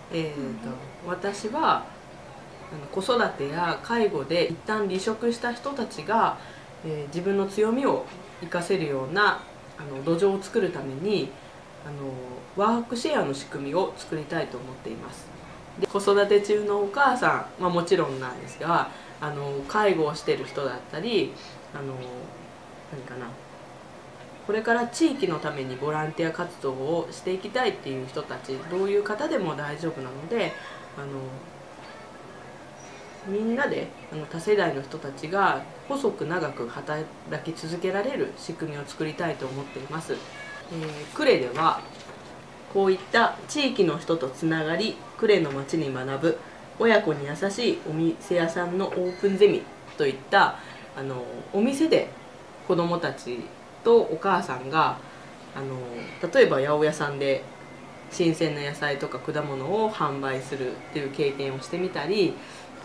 私は子育てや介護で一旦離職した人たちが、自分の強みを生かせるような土壌を作るためにワークシェアの仕組みを作りたいと思っています。で、子育て中のお母さんはもちろんなんですが、介護をしている人だったり何かな、これから地域のためにボランティア活動をしていきたいっていう人たち、どういう方でも大丈夫なので、みんなで多世代の人たちが細く長く働き続けられる仕組みを作りたいと思っています。呉ではこういった地域の人とつながり、呉の町に学ぶ親子に優しいお店屋さんのオープンゼミといったお店で子どもたちとお母さんが例えば八百屋さんで新鮮な野菜とか果物を販売するっていう経験をしてみたり、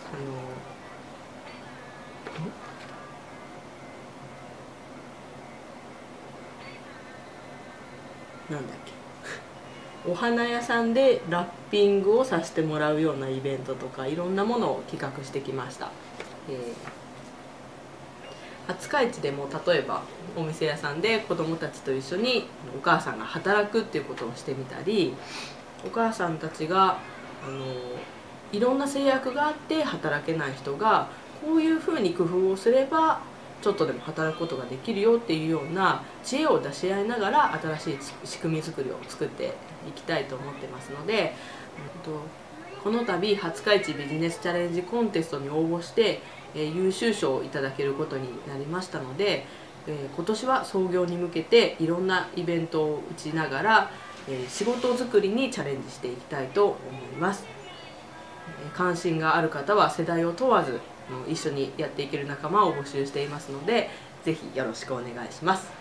なんだっけお花屋さんでラッピングをさせてもらうようなイベントとか、いろんなものを企画してきました。廿日市でも例えばお店屋さんで子どもたちと一緒にお母さんが働くっていうことをしてみたり、お母さんたちがいろんな制約があって働けない人がこういうふうに工夫をすればちょっとでも働くことができるよっていうような知恵を出し合いながら新しい仕組み作りを作っていきたいと思ってますので、この度廿日市ビジネスチャレンジコンテストに応募して優秀賞をいただけることになりましたので、今年は創業に向けていろんなイベントを打ちながら仕事作りにチャレンジしていきたいと思います。関心がある方は世代を問わず一緒にやっていける仲間を募集していますので、ぜひよろしくお願いします。